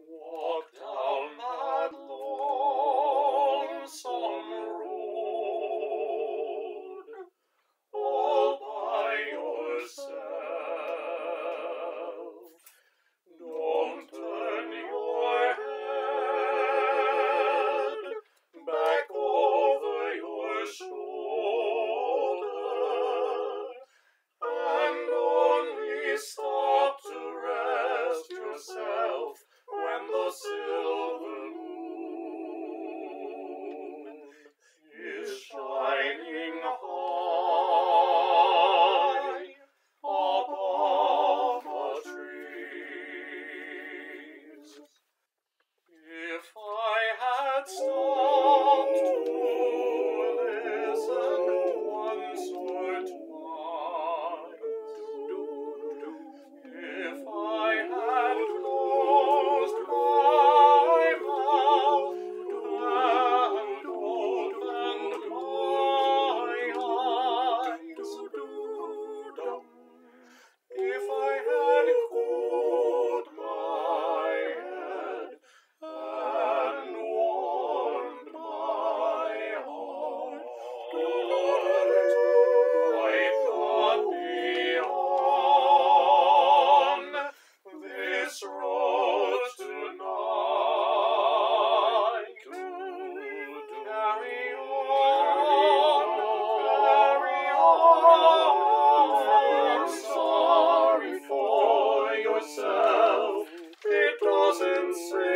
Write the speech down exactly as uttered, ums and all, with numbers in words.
Walk down that lonesome road, all by yourself. Don't turn your head back over your shoulder, and only stop to rest yourself when the silver moon is shining high above the trees. If I had stopped to listen once or twice, if I had closed my mouth and opened my eyes, if I had cooled my head and warmed my heart, I'd not be on this road tonight. Carry on, carry on. Sorry for yourself, it doesn't say